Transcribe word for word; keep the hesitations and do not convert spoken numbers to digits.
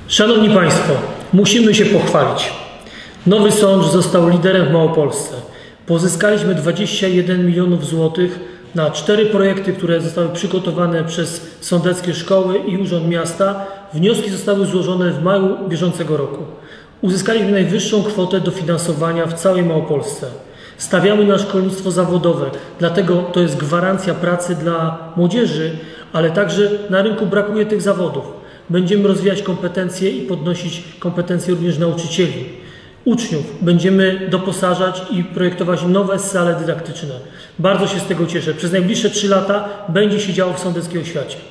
Szanowni Państwo, musimy się pochwalić. Nowy sąd został liderem w Małopolsce. Pozyskaliśmy dwadzieścia jeden milionów złotych na cztery projekty, które zostały przygotowane przez sądeckie szkoły i Urząd Miasta. Wnioski zostały złożone w maju bieżącego roku. Uzyskaliśmy najwyższą kwotę dofinansowania w całej Małopolsce. Stawiamy na szkolnictwo zawodowe, dlatego to jest gwarancja pracy dla młodzieży, ale także na rynku brakuje tych zawodów. Będziemy rozwijać kompetencje i podnosić kompetencje również nauczycieli. Uczniów będziemy doposażać i projektować nowe sale dydaktyczne. Bardzo się z tego cieszę. Przez najbliższe trzy lata będzie się działo w sądeckiej oświacie.